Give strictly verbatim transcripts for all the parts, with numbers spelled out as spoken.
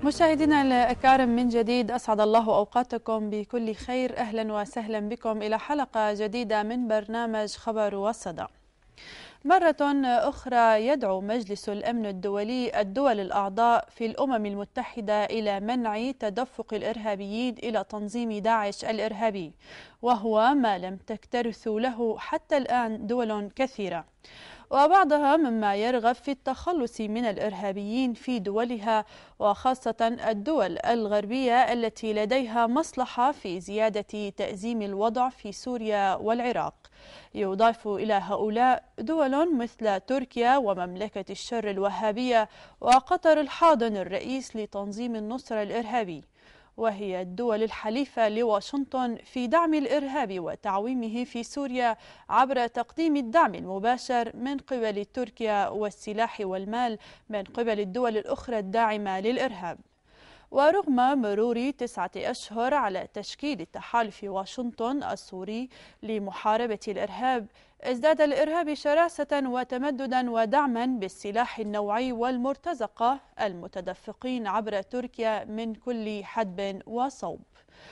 مشاهدينا الأكارم، من جديد أسعد الله أوقاتكم بكل خير. أهلا وسهلا بكم إلى حلقة جديدة من برنامج خبر والصدى. مرة أخرى يدعو مجلس الأمن الدولي الدول الأعضاء في الأمم المتحدة إلى منع تدفق الإرهابيين إلى تنظيم داعش الإرهابي، وهو ما لم تكترث له حتى الآن دول كثيرة، وبعضها مما يرغب في التخلص من الإرهابيين في دولها، وخاصة الدول الغربية التي لديها مصلحة في زيادة تأزيم الوضع في سوريا والعراق. يضاف إلى هؤلاء دول مثل تركيا ومملكة الشر الوهابية وقطر الحاضن الرئيس لتنظيم النصرة الإرهابي، وهي الدول الحليفة لواشنطن في دعم الإرهاب وتعويمه في سوريا عبر تقديم الدعم المباشر من قبل تركيا والسلاح والمال من قبل الدول الأخرى الداعمة للإرهاب. ورغم مرور تسعة أشهر على تشكيل تحالف واشنطن السوري لمحاربة الإرهاب، ازداد الإرهاب شراسة وتمددا ودعما بالسلاح النوعي والمرتزقة المتدفقين عبر تركيا من كل حدب وصوب،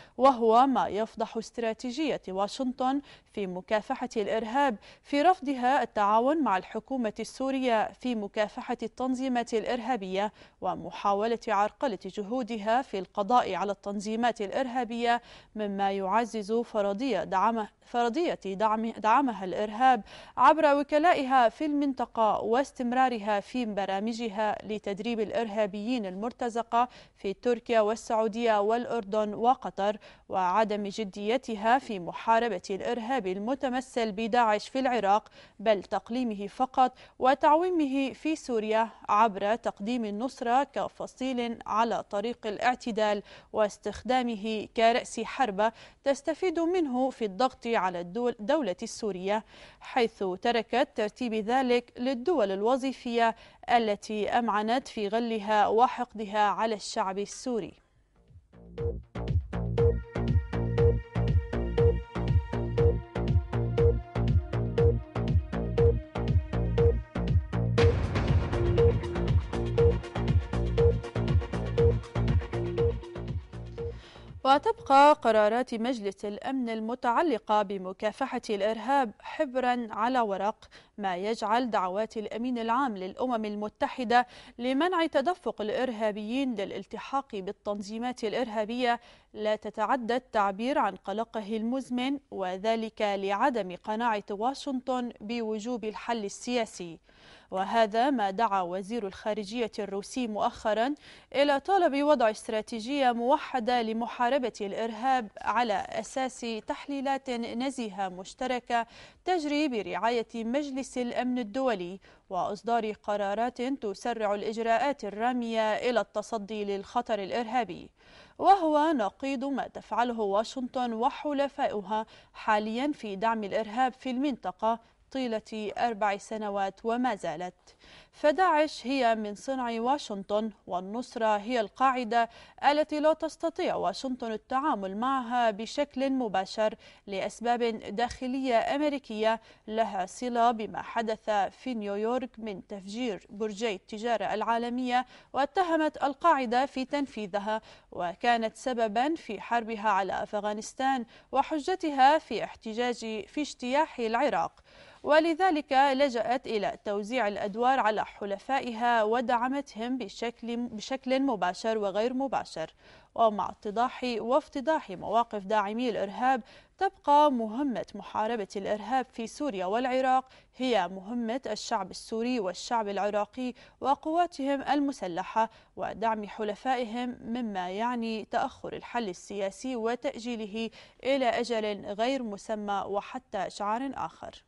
وهو ما يفضح استراتيجية واشنطن في مكافحة الإرهاب في رفضها التعاون مع الحكومة السورية في مكافحة التنظيمات الإرهابية ومحاولة عرقلة جهودها في القضاء على التنظيمات الإرهابية، مما يعزز فرضية دعمه فرضية دعم دعمها الإرهاب عبر وكلائها في المنطقة واستمرارها في برامجها لتدريب الإرهابيين المرتزقة في تركيا والسعودية والأردن وقطر، وعدم جديتها في محاربة الإرهاب المتمثل بداعش في العراق، بل تقليمه فقط وتعويمه في سوريا عبر تقديم النصرة كفصيل على طريق الاعتدال واستخدامه كرأس حربة تستفيد منه في الضغط على الدولة السورية، حيث تركت ترتيب ذلك للدول الوظيفية التي أمعنت في غلها وحقدها على الشعب السوري. وتبقى قرارات مجلس الأمن المتعلقة بمكافحة الإرهاب حبرا على ورق، ما يجعل دعوات الأمين العام للأمم المتحدة لمنع تدفق الإرهابيين للالتحاق بالتنظيمات الإرهابية لا تتعدى التعبير عن قلقه المزمن، وذلك لعدم قناعة واشنطن بوجوب الحل السياسي. وهذا ما دعا وزير الخارجية الروسي مؤخرا إلى طلب وضع استراتيجية موحدة لمحاربة الإرهاب على أساس تحليلات نزيهة مشتركة تجري برعاية مجلس الأمن الدولي، وإصدار قرارات تسرع الإجراءات الرامية إلى التصدي للخطر الإرهابي، وهو نقيض ما تفعله واشنطن وحلفائها حاليا في دعم الإرهاب في المنطقة طيلة أربع سنوات وما زالت. فداعش هي من صنع واشنطن، والنصرة هي القاعدة التي لا تستطيع واشنطن التعامل معها بشكل مباشر لأسباب داخلية أمريكية لها صلة بما حدث في نيويورك من تفجير برجي التجارة العالمية، واتهمت القاعدة في تنفيذها، وكانت سببا في حربها على أفغانستان وحجتها في احتجاج في اجتياح العراق، ولذلك لجأت إلى توزيع الأدوار على حلفائها ودعمتهم بشكل بشكل مباشر وغير مباشر. ومع اتضاح وافتضاح مواقف داعمي الإرهاب، تبقى مهمة محاربة الإرهاب في سوريا والعراق هي مهمة الشعب السوري والشعب العراقي وقواتهم المسلحة ودعم حلفائهم، مما يعني تأخر الحل السياسي وتأجيله إلى أجل غير مسمى وحتى إشعار آخر.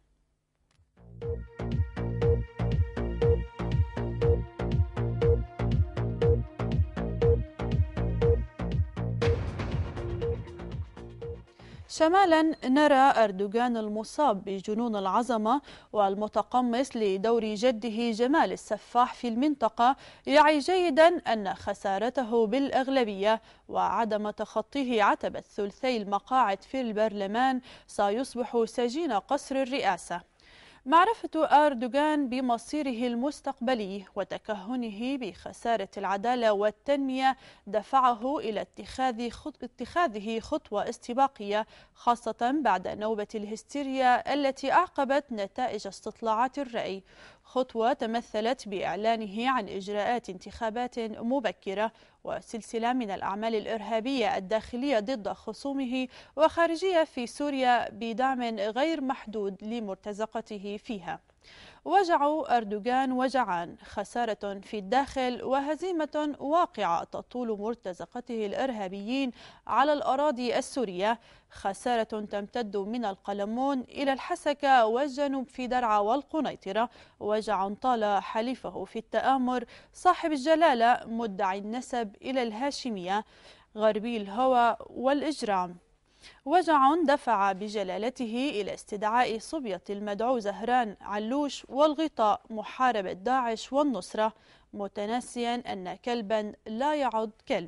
شمالا نرى أردوغان المصاب بجنون العظمة والمتقمص لدور جده جمال السفاح في المنطقة يعي جيدا أن خسارته بالأغلبية وعدم تخطيه عتبة ثلثي المقاعد في البرلمان سيصبح سجين قصر الرئاسة. معرفة أردوغان بمصيره المستقبلي وتكهنه بخسارة العدالة والتنمية دفعه إلى اتخاذ خط... اتخاذه خطوة استباقية، خاصة بعد نوبة الهستيريا التي أعقبت نتائج استطلاعات الرأي، خطوة تمثلت بإعلانه عن إجراءات انتخابات مبكرة وسلسلة من الأعمال الإرهابية الداخلية ضد خصومه وخارجية في سوريا بدعم غير محدود لمرتزقته فيها. وجع أردوغان وجعان، خسارة في الداخل وهزيمة واقعة تطول مرتزقته الإرهابيين على الأراضي السورية، خسارة تمتد من القلمون إلى الحسكة والجنوب في درعا والقنيطرة، وجع طال حليفه في التآمر صاحب الجلالة مدعي النسب إلى الهاشمية غربي الهوى والإجرام، وجع دفع بجلالته إلى استدعاء صبية المدعو زهران علوش والغطاء محاربة داعش والنصرة، متناسيا أن كلبا لا يعض كلب.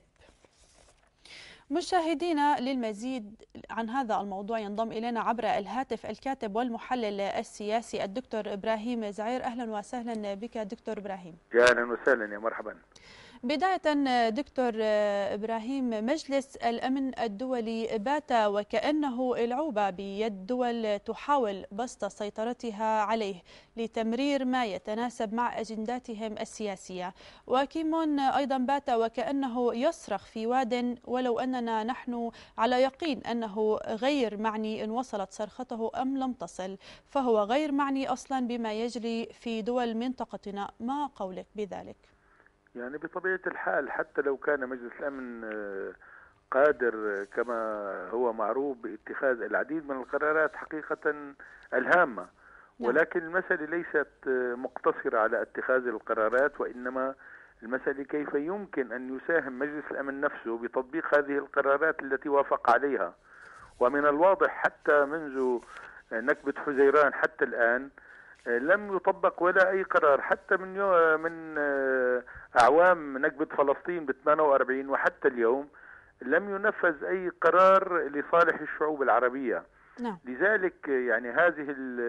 مشاهدينا، للمزيد عن هذا الموضوع ينضم إلينا عبر الهاتف الكاتب والمحلل السياسي الدكتور إبراهيم زعير. أهلا وسهلا بك دكتور إبراهيم. يا أهلا وسهلا، يا مرحبا. بداية دكتور إبراهيم، مجلس الأمن الدولي بات وكأنه العوبة بيد دول تحاول بسط سيطرتها عليه لتمرير ما يتناسب مع أجنداتهم السياسية، وكيمون أيضا بات وكأنه يصرخ في واد، ولو أننا نحن على يقين أنه غير معني إن وصلت صرخته أم لم تصل، فهو غير معني أصلا بما يجري في دول منطقتنا. ما قولك بذلك؟ يعني بطبيعة الحال حتى لو كان مجلس الأمن قادر كما هو معروف باتخاذ العديد من القرارات حقيقة الهامة، ولكن المسألة ليست مقتصرة على اتخاذ القرارات، وإنما المسألة كيف يمكن أن يساهم مجلس الأمن نفسه بتطبيق هذه القرارات التي وافق عليها. ومن الواضح حتى منذ نكبة حزيران حتى الآن لم يطبق ولا أي قرار، حتى من من أعوام نكبة فلسطين ب ثمانية وأربعين وحتى اليوم لم ينفذ أي قرار لصالح الشعوب العربية. نعم. لذلك يعني هذه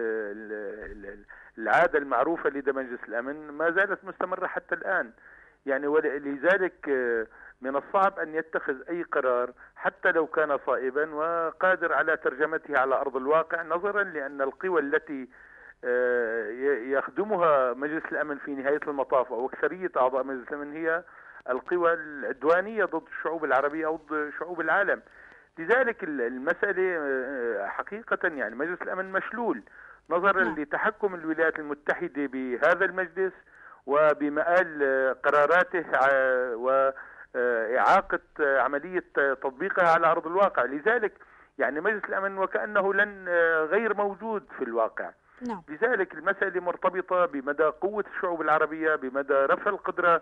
العادة المعروفة لدى مجلس الأمن ما زالت مستمرة حتى الآن، يعني ولذلك من الصعب أن يتخذ أي قرار حتى لو كان صائبا وقادر على ترجمته على أرض الواقع، نظرا لأن القوى التي يخدمها مجلس الأمن في نهاية المطاف أو أكثرية أعضاء مجلس الأمن هي القوى العدوانية ضد الشعوب العربية أو ضد شعوب العالم. لذلك المسألة حقيقة يعني مجلس الأمن مشلول نظرا لتحكم الولايات المتحدة بهذا المجلس وبمآل قراراته وإعاقة عملية تطبيقها على أرض الواقع. لذلك يعني مجلس الأمن وكأنه لن غير موجود في الواقع. نعم. لذلك المسألة مرتبطة بمدى قوة الشعوب العربية، بمدى رفع القدرة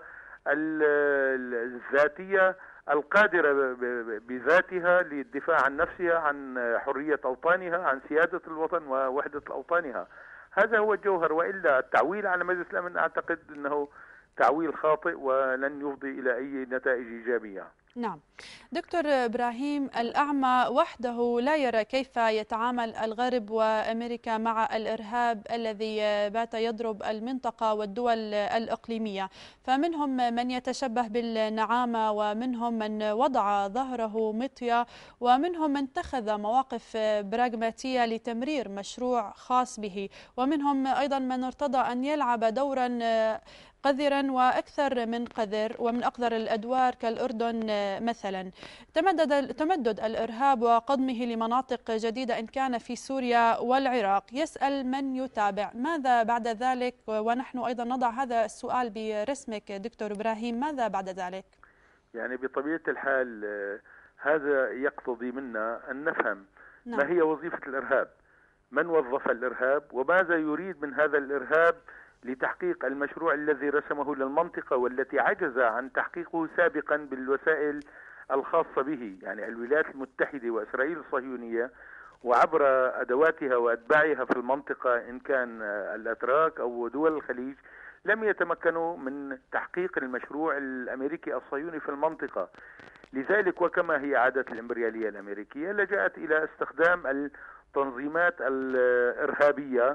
الذاتية القادرة بذاتها للدفاع عن نفسها، عن حرية أوطانها، عن سيادة الوطن ووحدة أوطانها. هذا هو الجوهر، وإلا التعويل على مجلس الأمن أعتقد أنه تعويل خاطئ ولن يفضي إلى أي نتائج إيجابية. نعم. دكتور إبراهيم، الأعمى وحده لا يرى كيف يتعامل الغرب وأمريكا مع الإرهاب الذي بات يضرب المنطقة والدول الإقليمية، فمنهم من يتشبه بالنعامة، ومنهم من وضع ظهره مطية، ومنهم من اتخذ مواقف براغماتية لتمرير مشروع خاص به، ومنهم أيضا من ارتضى أن يلعب دورا قذرا وأكثر من قذر ومن أقذر الأدوار كالأردن مثلا. تمدد, تمدد الإرهاب وقضمه لمناطق جديدة إن كان في سوريا والعراق. يسأل من يتابع ماذا بعد ذلك، ونحن أيضا نضع هذا السؤال برسمك دكتور إبراهيم، ماذا بعد ذلك؟ يعني بطبيعة الحال هذا يقتضي منا أن نفهم نعم. ما هي وظيفة الإرهاب، من وظف الإرهاب، وماذا يريد من هذا الإرهاب لتحقيق المشروع الذي رسمه للمنطقة والتي عجز عن تحقيقه سابقا بالوسائل الخاصة به. يعني الولايات المتحدة وإسرائيل الصهيونية وعبر أدواتها وأتباعها في المنطقة إن كان الأتراك أو دول الخليج لم يتمكنوا من تحقيق المشروع الأمريكي الصهيوني في المنطقة. لذلك وكما هي عادة الإمبريالية الأمريكية لجأت إلى استخدام التنظيمات الإرهابية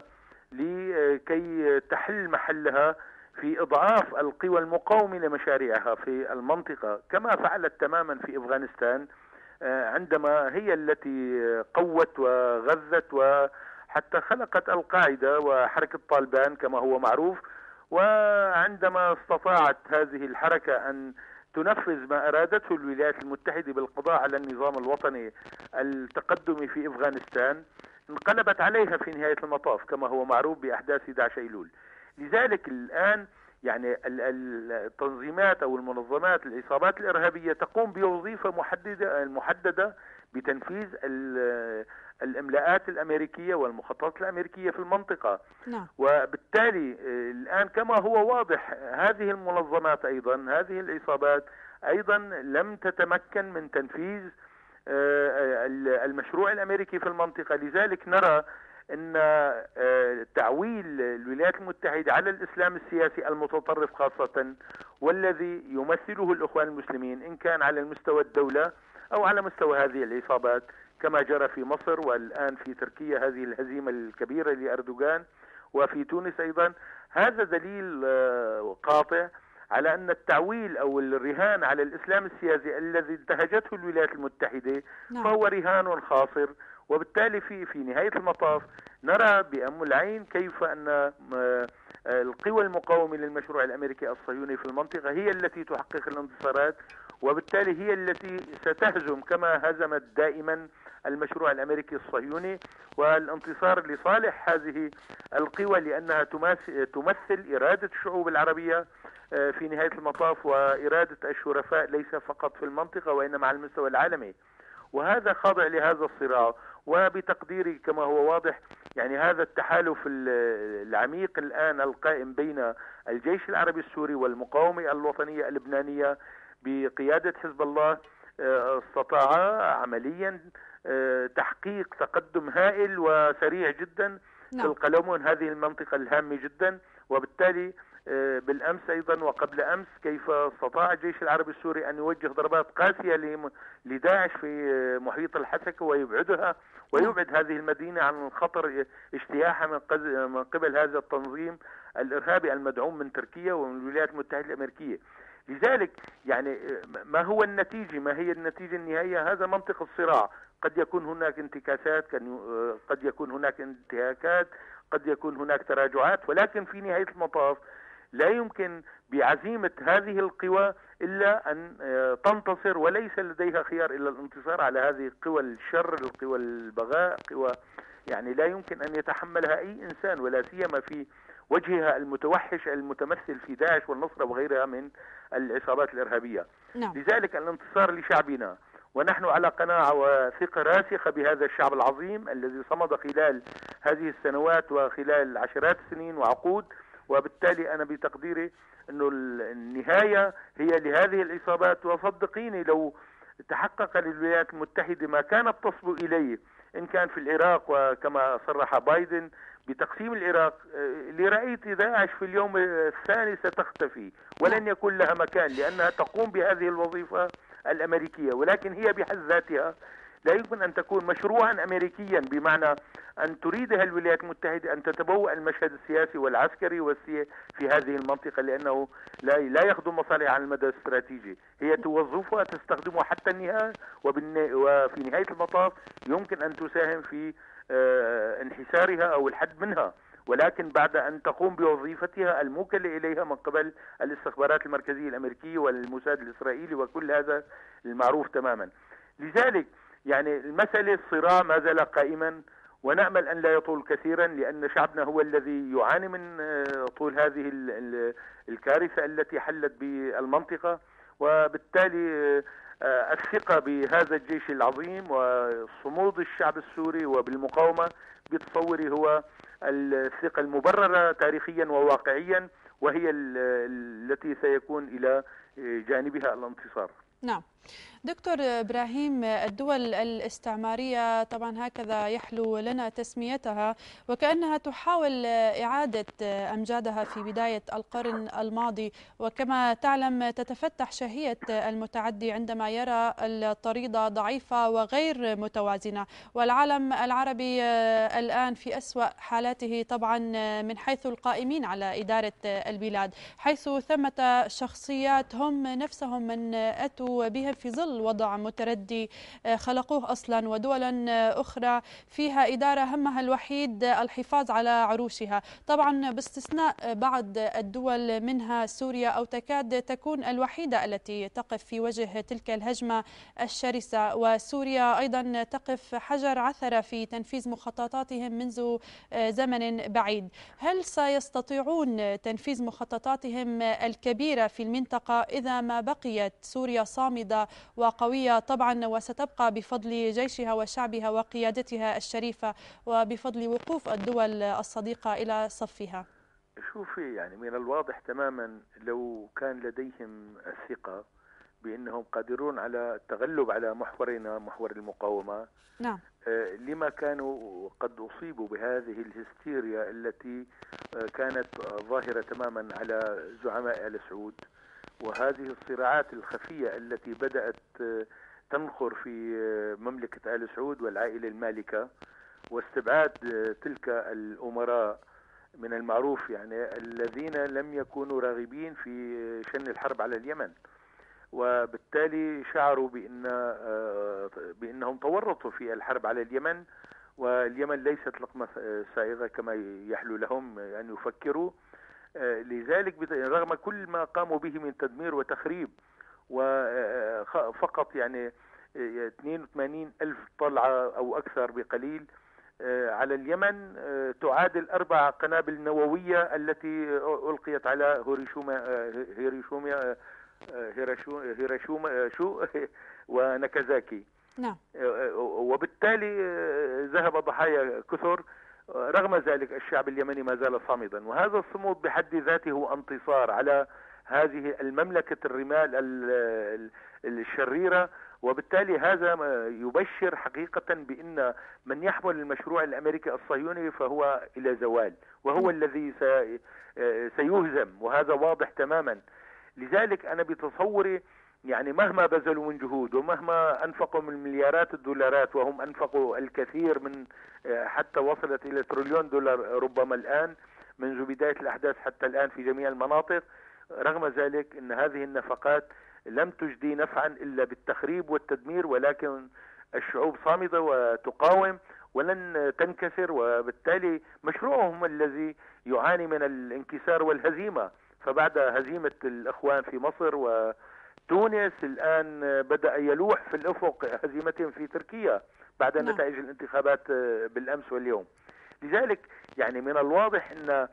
لكي تحل محلها في إضعاف القوى المقاومة لمشاريعها في المنطقة، كما فعلت تماما في أفغانستان عندما هي التي قوت وغذت وحتى خلقت القاعدة وحركة طالبان كما هو معروف. وعندما استطاعت هذه الحركة أن تنفذ ما أرادته الولايات المتحدة بالقضاء على النظام الوطني التقدمي في أفغانستان، انقلبت عليها في نهاية المطاف كما هو معروف بأحداث أحد عشر أيلول. لذلك الآن يعني التنظيمات أو المنظمات العصابات الإرهابية تقوم بوظيفة محددة محددة بتنفيذ الإملاءات الأمريكية والمخططات الأمريكية في المنطقة. نعم. وبالتالي الآن كما هو واضح هذه المنظمات أيضا هذه العصابات أيضا لم تتمكن من تنفيذ المشروع الأمريكي في المنطقة. لذلك نرى أن تعويل الولايات المتحدة على الإسلام السياسي المتطرف خاصة والذي يمثله الإخوان المسلمين إن كان على المستوى الدولة أو على مستوى هذه العصابات كما جرى في مصر والآن في تركيا هذه الهزيمة الكبيرة لأردوغان وفي تونس أيضا، هذا دليل قاطع على أن التعويل أو الرهان على الإسلام السياسي الذي انتهجته الولايات المتحدة فهو رهان خاسر. وبالتالي في في نهاية المطاف نرى بأم العين كيف أن القوى المقاومة للمشروع الأمريكي الصهيوني في المنطقة هي التي تحقق الانتصارات، وبالتالي هي التي ستهزم كما هزمت دائما المشروع الأمريكي الصهيوني، والانتصار لصالح هذه القوى لأنها تمثل إرادة الشعوب العربية في نهاية المطاف وإرادة الشرفاء ليس فقط في المنطقة وإنما على المستوى العالمي. وهذا خاضع لهذا الصراع. وبتقديري كما هو واضح يعني هذا التحالف العميق الآن القائم بين الجيش العربي السوري والمقاومة الوطنية اللبنانية بقيادة حزب الله استطاع عمليا تحقيق تقدم هائل وسريع جدا في القلمون هذه المنطقة الهامة جدا. وبالتالي بالأمس أيضا وقبل أمس كيف استطاع الجيش العربي السوري أن يوجه ضربات قاسية لداعش في محيط الحسكة ويبعدها ويبعد هذه المدينة عن خطر اجتياحها من قبل هذا التنظيم الإرهابي المدعوم من تركيا ومن الولايات المتحدة الأمريكية. لذلك يعني ما هو النتيجة ما هي النتيجة النهائية؟ هذا منطق الصراع. قد يكون هناك انتكاسات، قد يكون هناك انتهاكات، قد يكون هناك تراجعات، ولكن في نهاية المطاف لا يمكن بعزيمة هذه القوى إلا أن تنتصر وليس لديها خيار إلا الانتصار على هذه قوى الشر القوى البغاء قوى يعني لا يمكن أن يتحملها أي إنسان ولا سيما في وجهها المتوحش المتمثل في داعش والنصرة وغيرها من العصابات الإرهابية. نعم. لذلك الانتصار لشعبنا ونحن على قناعة وثقة راسخة بهذا الشعب العظيم الذي صمد خلال هذه السنوات وخلال عشرات السنين وعقود. وبالتالي أنا بتقديري أنه النهاية هي لهذه العصابات. وصدقيني لو تحقق للولايات المتحدة ما كانت تصبو إليه إن كان في العراق وكما صرح بايدن بتقسيم العراق، لرأيت داعش في اليوم الثاني ستختفي ولن يكون لها مكان لأنها تقوم بهذه الوظيفة الأمريكية، ولكن هي بحد ذاتها لا يمكن أن تكون مشروعا أمريكيا بمعنى أن تريدها الولايات المتحدة أن تتبوأ المشهد السياسي والعسكري والسي في هذه المنطقة لأنه لا لا يخدم مصالحها على المدى الاستراتيجي. هي توظفها تستخدمها حتى النهاية وفي نهاية المطاف يمكن أن تساهم في انحسارها أو الحد منها، ولكن بعد أن تقوم بوظيفتها الموكلة إليها من قبل الاستخبارات المركزية الأمريكية والموساد الإسرائيلي وكل هذا المعروف تماما. لذلك يعني المسألة الصراع ما زال قائما ونأمل أن لا يطول كثيرا لأن شعبنا هو الذي يعاني من طول هذه الكارثة التي حلت بالمنطقة. وبالتالي الثقة بهذا الجيش العظيم وصمود الشعب السوري وبالمقاومة بتصوري هو الثقة المبررة تاريخيا وواقعيا وهي التي سيكون إلى جانبها الانتصار. نعم. دكتور إبراهيم، الدول الاستعمارية طبعا هكذا يحلو لنا تسميتها، وكأنها تحاول إعادة أمجادها في بداية القرن الماضي، وكما تعلم تتفتح شهية المتعدي عندما يرى الطريدة ضعيفة وغير متوازنة، والعالم العربي الآن في أسوأ حالاته طبعا من حيث القائمين على إدارة البلاد، حيث ثمة شخصيات هم نفسهم من أتوا بهم في ظل وضع متردي خلقوه أصلا، ودولا أخرى فيها إدارة همها الوحيد الحفاظ على عروشها، طبعا باستثناء بعض الدول منها سوريا، أو تكاد تكون الوحيدة التي تقف في وجه تلك الهجمة الشرسة. وسوريا أيضا تقف حجر عثرة في تنفيذ مخططاتهم منذ زمن بعيد. هل سيستطيعون تنفيذ مخططاتهم الكبيرة في المنطقة إذا ما بقيت سوريا صامدة وقوية طبعا، وستبقى بفضل جيشها وشعبها وقيادتها الشريفة، وبفضل وقوف الدول الصديقة إلى صفها؟ شوفي، يعني من الواضح تماما لو كان لديهم الثقة بأنهم قادرون على التغلب على محورنا، محور المقاومة، نعم. لما كانوا قد أصيبوا بهذه الهستيريا التي كانت ظاهرة تماما على زعماء آل سعود، وهذه الصراعات الخفية التي بدأت تنخر في مملكة آل سعود والعائلة المالكة، واستبعاد تلك الأمراء من المعروف يعني الذين لم يكونوا راغبين في شن الحرب على اليمن، وبالتالي شعروا بأن بأنهم تورطوا في الحرب على اليمن، واليمن ليست لقمة سائغة كما يحلو لهم أن يفكروا. لذلك رغم كل ما قاموا به من تدمير وتخريب، وفقط يعني اثنين وثمانين ألف طلعة أو أكثر بقليل على اليمن تعادل أربع قنابل نووية التي ألقيت على هيروشيما هيروشيما هيروشيما شو وناكازاكي. نعم. وبالتالي ذهب ضحايا كثر. رغم ذلك الشعب اليمني ما زال صامدا، وهذا الصمود بحد ذاته هو انتصار على هذه المملكة الرمال الشريرة، وبالتالي هذا يبشر حقيقة بأن من يحمل المشروع الأمريكي الصهيوني فهو إلى زوال، وهو الذي سيهزم، وهذا واضح تماما. لذلك أنا بتصوري يعني مهما بذلوا من جهود ومهما أنفقوا من مليارات الدولارات، وهم أنفقوا الكثير من حتى وصلت إلى تريليون دولار ربما الآن منذ بداية الأحداث حتى الآن في جميع المناطق، رغم ذلك أن هذه النفقات لم تجدي نفعا إلا بالتخريب والتدمير، ولكن الشعوب صامدة وتقاوم ولن تنكسر، وبالتالي مشروعهم الذي يعاني من الانكسار والهزيمة. فبعد هزيمة الإخوان في مصر وتونس الآن بدأ يلوح في الأفق هزيمتهم في تركيا بعد نعم. نتائج الانتخابات بالأمس واليوم. لذلك يعني من الواضح أن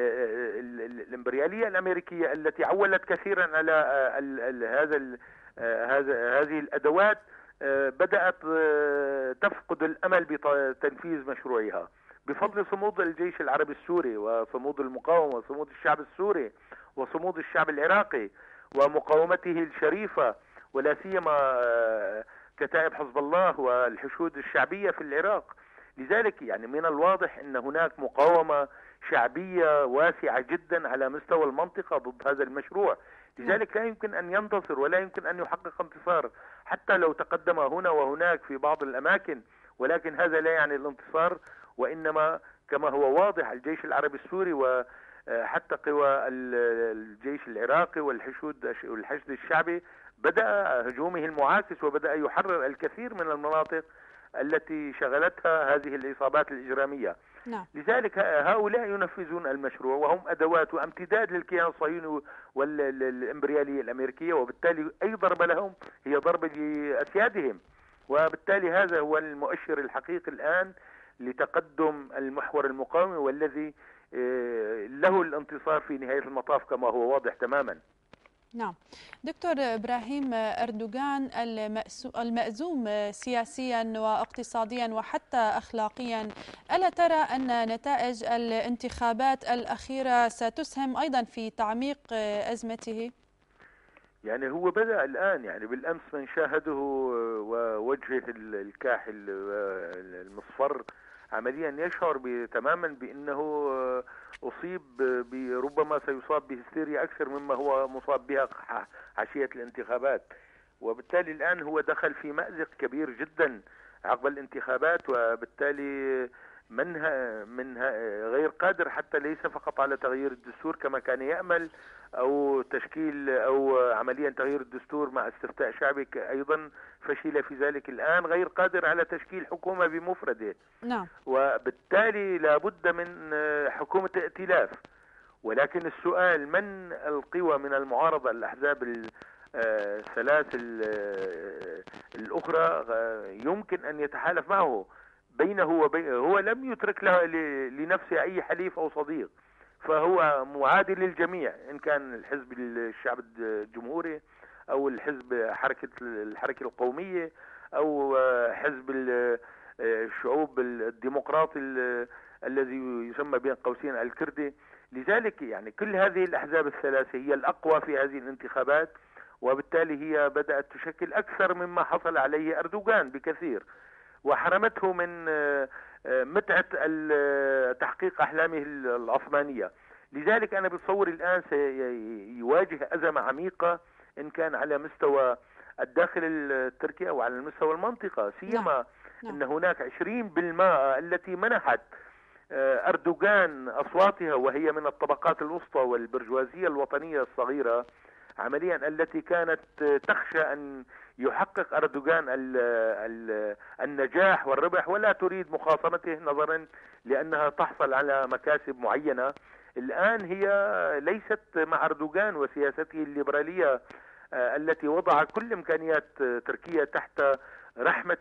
الإمبريالية الأمريكية التي عولت كثيرا على هذا هذا هذه الأدوات بدأت تفقد الأمل بتنفيذ مشروعها بفضل صمود الجيش العربي السوري وصمود المقاومة وصمود الشعب السوري وصمود الشعب العراقي ومقاومته الشريفة، ولا سيما كتائب حزب الله والحشود الشعبية في العراق. لذلك يعني من الواضح أن هناك مقاومة شعبية واسعة جدا على مستوى المنطقة ضد هذا المشروع. لذلك لا يمكن أن ينتصر ولا يمكن أن يحقق انتصار حتى لو تقدم هنا وهناك في بعض الأماكن، ولكن هذا لا يعني الانتصار، وإنما كما هو واضح الجيش العربي السوري وحتى قوى الجيش العراقي والحشود والحشد الشعبي بدأ هجومه المعاكس وبدأ يحرر الكثير من المناطق التي شغلتها هذه العصابات الإجرامية. نعم. لذلك هؤلاء ينفذون المشروع وهم أدوات وامتداد للكيان الصهيوني والإمبريالية الأمريكية، وبالتالي أي ضربة لهم هي ضربة لأسيادهم، وبالتالي هذا هو المؤشر الحقيقي الآن لتقدم المحور المقاومي والذي له الانتصار في نهاية المطاف كما هو واضح تماما. نعم. دكتور إبراهيم، أردوغان المأزوم سياسيا واقتصاديا وحتى أخلاقيا، ألا ترى أن نتائج الانتخابات الأخيرة ستسهم أيضا في تعميق أزمته؟ يعني هو بدأ الآن، يعني بالأمس من شاهده ووجهه الكاحل المصفر عمليا يشعر تماما بأنه أصيب بربما سيصاب بهستيريا أكثر مما هو مصاب بها عشية الانتخابات، وبالتالي الآن هو دخل في مأزق كبير جدا عقب الانتخابات، وبالتالي منها منها غير قادر حتى ليس فقط على تغيير الدستور كما كان يأمل أو تشكيل أو عمليا تغيير الدستور مع استفتاء شعبي أيضا فشل في ذلك، الآن غير قادر على تشكيل حكومة بمفرده. نعم. وبالتالي لابد من حكومة ائتلاف، ولكن السؤال من القوى من المعارضة الأحزاب الثلاث الأخرى يمكن أن يتحالف معه بينه وبين، هو لم يترك له لنفسه أي حليف أو صديق، فهو معادي للجميع، إن كان الحزب الشعب الجمهوري أو الحزب حركة الحركة القومية أو حزب الشعوب الديمقراطي الذي يسمى بين قوسين الكردي. لذلك يعني كل هذه الأحزاب الثلاثة هي الأقوى في هذه الانتخابات، وبالتالي هي بدأت تشكل أكثر مما حصل عليه أردوغان بكثير، وحرمته من متعة تحقيق أحلامه العثمانية. لذلك أنا بتصور الآن سيواجه أزمة عميقة إن كان على مستوى الداخل التركي أو على مستوى المنطقة، سيما أن هناك عشرين بالمئة التي منحت أردوغان أصواتها وهي من الطبقات الوسطى والبرجوازية الوطنية الصغيرة عمليا التي كانت تخشى أن يحقق أردوغان ال ال النجاح والربح ولا تريد مخاصمته نظرا لأنها تحصل على مكاسب معينة. الآن هي ليست مع أردوغان وسياسته الليبرالية التي وضع كل إمكانيات تركيا تحت رحمة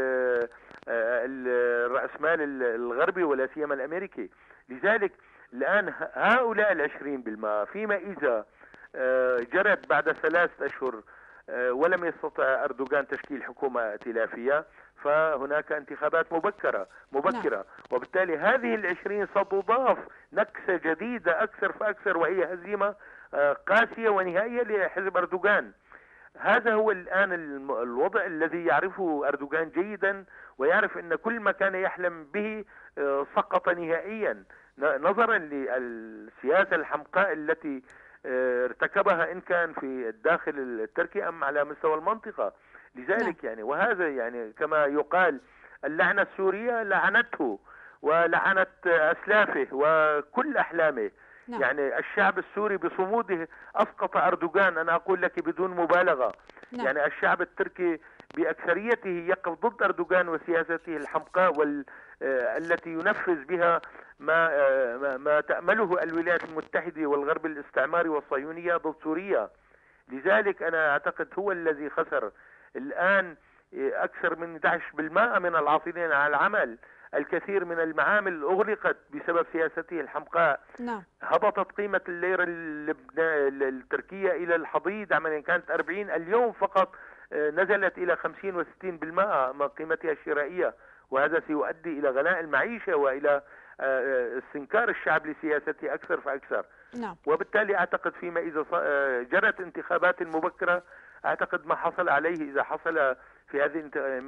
الرأسمال الغربي ولا سيما الأمريكي. لذلك الآن هؤلاء العشرين بالمئة فيما إذا جرت بعد ثلاثة أشهر ولم يستطع أردوغان تشكيل حكومة ائتلافية، فهناك انتخابات مبكرة مبكرة نعم. وبالتالي هذه العشرين ستضاف نكسة جديدة أكثر فأكثر، وهي هزيمة قاسية ونهائية لحزب أردوغان. هذا هو الآن الوضع الذي يعرفه أردوغان جيدا، ويعرف أن كل ما كان يحلم به سقط نهائيا نظرا للسياسة الحمقاء التي ارتكبها إن كان في الداخل التركي أم على مستوى المنطقة. لذلك يعني وهذا يعني كما يقال اللعنة السورية لعنته ولعنت أسلافه وكل أحلامه. نعم. يعني الشعب السوري بصموده أسقط أردوغان، أنا أقول لك بدون مبالغة. نعم. يعني الشعب التركي بأكثريته يقف ضد أردوغان وسياسته الحمقاء وال التي ينفذ بها ما ما, ما تأمله الولايات المتحدة والغرب الاستعماري والصهيونية ضد سوريا. لذلك أنا أعتقد هو الذي خسر الآن أكثر من أحد عشر بالمئة من العاطلين على العمل. الكثير من المعامل أغلقت بسبب سياسته الحمقاء. نعم. هبطت قيمة الليرة التركية إلى الحضيض، عمليا كانت أربعين، اليوم فقط نزلت إلى خمسين وستين بالمئة من قيمتها الشرائية، وهذا سيؤدي إلى غلاء المعيشة وإلى استنكار الشعب لسياسته أكثر فأكثر. نعم. وبالتالي أعتقد فيما إذا جرت انتخابات مبكرة، أعتقد ما حصل عليه إذا حصل في هذه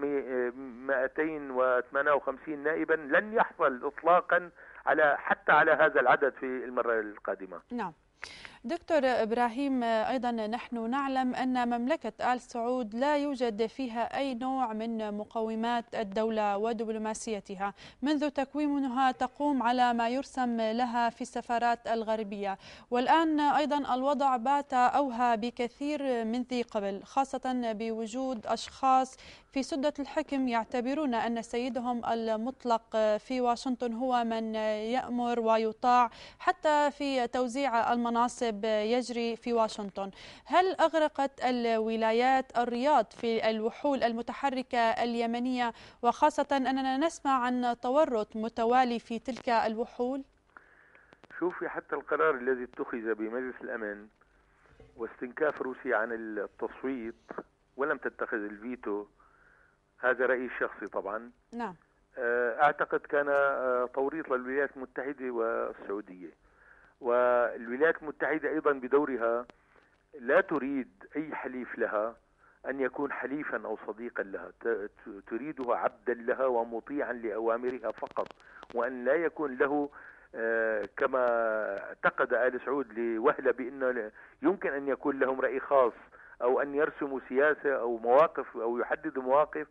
مئتين وثمانية وخمسين نائبا لن يحصل إطلاقا على حتى على هذا العدد في المرة القادمة. نعم. دكتور إبراهيم، أيضا نحن نعلم أن مملكة آل سعود لا يوجد فيها أي نوع من مقومات الدولة ودبلوماسيتها، منذ تكوينها تقوم على ما يرسم لها في السفارات الغربية، والآن أيضا الوضع بات أوهى بكثير من ذي قبل، خاصة بوجود أشخاص في سدة الحكم يعتبرون أن سيدهم المطلق في واشنطن هو من يأمر ويطاع، حتى في توزيع المناصب يجري في واشنطن. هل أغرقت الولايات الرياض في الوحول المتحركة اليمنية، وخاصة أننا نسمع عن تورط متوالي في تلك الوحول؟ شوفي، حتى القرار الذي اتخذ بمجلس الأمن واستنكاف روسيا عن التصويت ولم تتخذ الفيتو، هذا رأيي الشخصي طبعا. نعم. أعتقد كان توريط للولايات المتحدة والسعودية، والولايات المتحدة أيضا بدورها لا تريد أي حليف لها أن يكون حليفا أو صديقا لها، تريده عبدا لها ومطيعا لأوامرها فقط، وأن لا يكون له كما اعتقد آل سعود لوهلة بأنه يمكن أن يكون لهم رأي خاص أو أن يرسموا سياسة أو مواقف أو يحددوا مواقف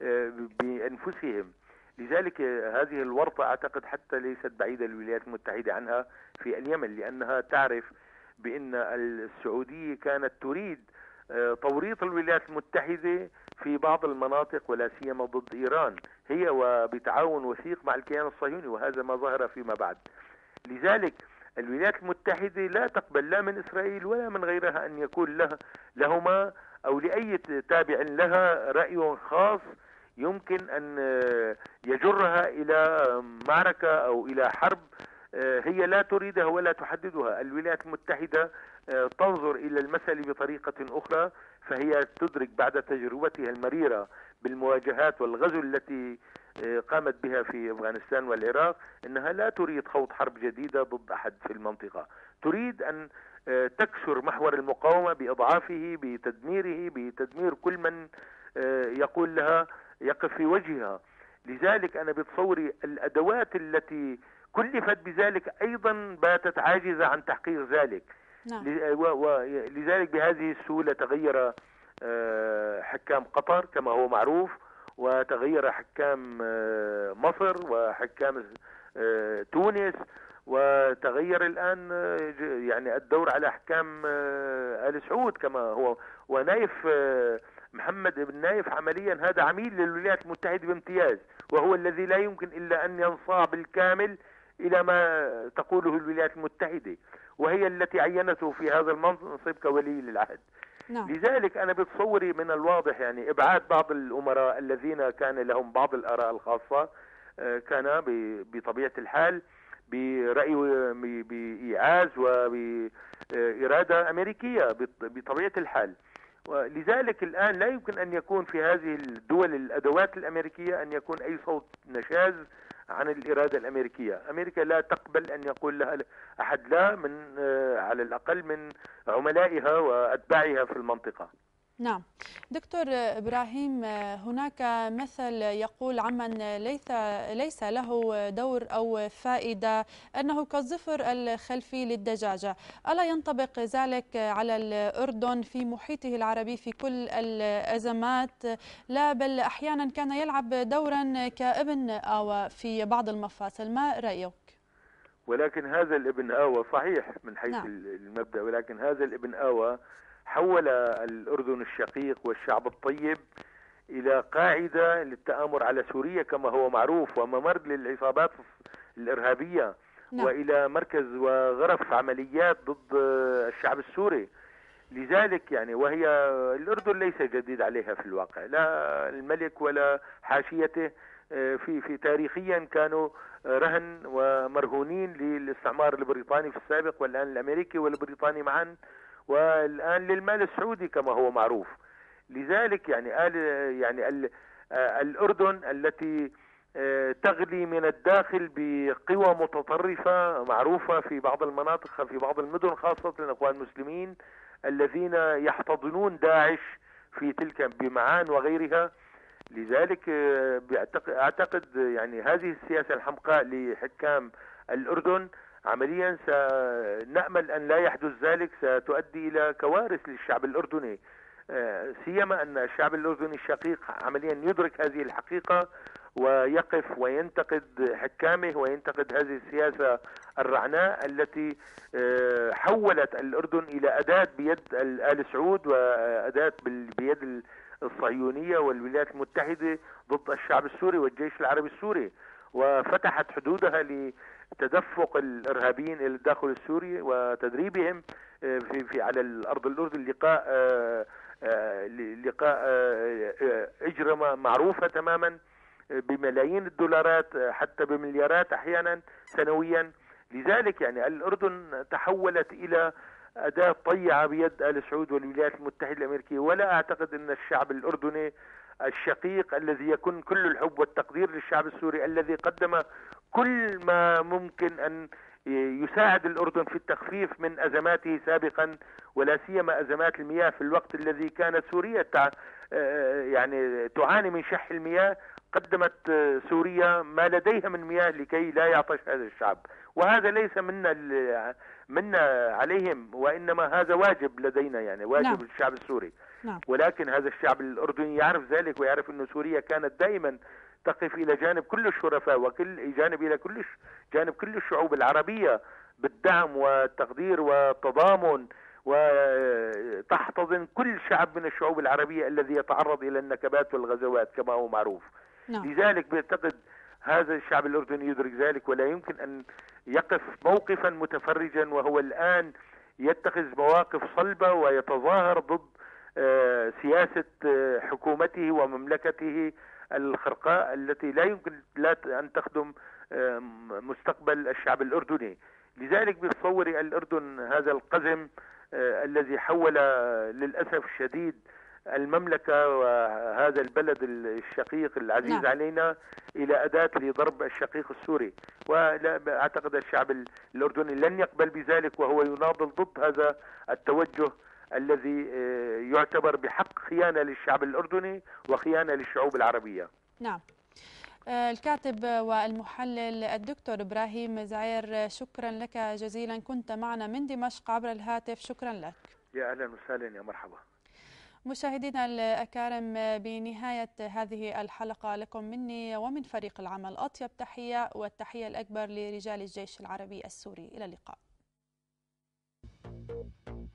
بأنفسهم. لذلك هذه الورطة أعتقد حتى ليست بعيدة للولايات المتحدة عنها في اليمن، لأنها تعرف بأن السعودية كانت تريد توريط الولايات المتحدة في بعض المناطق ولا سيما ضد إيران، هي وبتعاون وثيق مع الكيان الصهيوني، وهذا ما ظهر فيما بعد. لذلك الولايات المتحدة لا تقبل لا من إسرائيل ولا من غيرها أن يكون لها لهما أو لأي تابع لها رأي خاص يمكن أن يجرها إلى معركة أو إلى حرب هي لا تريدها ولا تحددها. الولايات المتحدة تنظر إلى المسألة بطريقة أخرى، فهي تدرك بعد تجربتها المريرة بالمواجهات والغزو التي قامت بها في أفغانستان والعراق أنها لا تريد خوض حرب جديدة ضد أحد في المنطقة، تريد أن تكسر محور المقاومة بإضعافه، بتدميره، بتدمير كل من يقول لها يقف في وجهها. لذلك أنا بتصوري الأدوات التي كلفت بذلك أيضا باتت عاجزة عن تحقيق ذلك. نعم. ولذلك بهذه السهولة تغير حكام قطر كما هو معروف، وتغير حكام مصر وحكام تونس، وتغير الآن يعني الدور على حكام آل سعود كما هو. ونايف محمد بن نايف عمليا هذا عميل للولايات المتحدة بامتياز، وهو الذي لا يمكن إلا أن ينصاع بالكامل إلى ما تقوله الولايات المتحدة، وهي التي عينته في هذا المنصب كولي للعهد. نعم. لذلك أنا بتصوري من الواضح يعني إبعاد بعض الأمراء الذين كان لهم بعض الآراء الخاصة كان بطبيعة الحال برأي بإيعاز وبإرادة أمريكية بطبيعة الحال. ولذلك الآن لا يمكن أن يكون في هذه الدول الأدوات الأمريكية أن يكون أي صوت نشاز عن الإرادة الأمريكية. أمريكا لا تقبل أن يقول لها أحد لا من على الأقل من عملائها وأتباعها في المنطقة. نعم دكتور إبراهيم، هناك مثل يقول عمن ليس ليس له دور أو فائدة أنه كالظفر الخلفي للدجاجة، ألا ينطبق ذلك على الأردن في محيطه العربي في كل الأزمات؟ لا بل أحيانا كان يلعب دورا كابن آوى في بعض المفاصل، ما رأيك؟ ولكن هذا الابن آوى صحيح من حيث نعم. المبدأ، ولكن هذا الابن آوى حول الأردن الشقيق والشعب الطيب إلى قاعدة للتآمر على سوريا كما هو معروف، وممر للعصابات الإرهابية نعم. وإلى مركز وغرف عمليات ضد الشعب السوري. لذلك يعني وهي الأردن ليس جديد عليها في الواقع، لا الملك ولا حاشيته في في تاريخيا كانوا رهن ومرهونين للاستعمار البريطاني في السابق، والآن الأمريكي والبريطاني معا، والآن للمال السعودي كما هو معروف. لذلك يعني آل يعني ال الأردن التي تغلي من الداخل بقوى متطرفة معروفة في بعض المناطق في بعض المدن خاصة الأخوان المسلمين الذين يحتضنون داعش في تلك بمعان وغيرها. لذلك أعتقد يعني هذه السياسة الحمقاء لحكام الأردن عمليا سنأمل أن لا يحدث ذلك، ستؤدي إلى كوارث للشعب الأردني، سيما أن الشعب الأردني الشقيق عمليا يدرك هذه الحقيقة ويقف وينتقد حكامه وينتقد هذه السياسة الرعناء التي حولت الأردن إلى أداة بيد آل سعود وأداة بيد الصهيونية والولايات المتحدة ضد الشعب السوري والجيش العربي السوري، وفتحت حدودها لتدفق الإرهابيين إلى الداخل السوري وتدريبهم في, في على الأرض الأردن لقاء لقاء إجرمة معروفة تماما بملايين الدولارات حتى بمليارات أحيانا سنويا. لذلك يعني الأردن تحولت إلى أداة طيعة بيد آل سعود والولايات المتحدة الأمريكية، ولا أعتقد أن الشعب الأردني الشقيق الذي يكون كل الحب والتقدير للشعب السوري الذي قدم كل ما ممكن أن يساعد الأردن في التخفيف من أزماته سابقا، ولا سيما أزمات المياه في الوقت الذي كانت سوريا تع... يعني تعاني من شح المياه. قدمت سوريا ما لديها من مياه لكي لا يعطش هذا الشعب، وهذا ليس منا منا عليهم، وإنما هذا واجب لدينا، يعني واجب نعم. الشعب السوري نعم. ولكن هذا الشعب الأردني يعرف ذلك، ويعرف أن سوريا كانت دائما تقف إلى جانب كل الشرفاء وكل جانب إلى كل جانب كل الشعوب العربية بالدعم والتقدير والتضامن، وتحتضن كل شعب من الشعوب العربية الذي يتعرض إلى النكبات والغزوات كما هو معروف نعم. لذلك بيعتقد هذا الشعب الأردني يدرك ذلك، ولا يمكن أن يقف موقفا متفرجا، وهو الآن يتخذ مواقف صلبة ويتظاهر ضد سياسة حكومته ومملكته الخرقاء التي لا يمكن لا أن تخدم مستقبل الشعب الأردني. لذلك بتصور الأردن هذا القزم الذي حول للأسف الشديد المملكة وهذا البلد الشقيق العزيز نعم. علينا إلى أداة لضرب الشقيق السوري، ولا أعتقد الشعب الأردني لن يقبل بذلك، وهو يناضل ضد هذا التوجه الذي يعتبر بحق خيانة للشعب الأردني وخيانة للشعوب العربية. نعم. الكاتب والمحلل الدكتور إبراهيم زعير، شكرا لك جزيلا، كنت معنا من دمشق عبر الهاتف، شكرا لك. يا أهلا وسهلا، يا مرحبا. مشاهدينا الأكارم، بنهاية هذه الحلقة لكم مني ومن فريق العمل أطيب تحية، والتحية الأكبر لرجال الجيش العربي السوري. إلى اللقاء.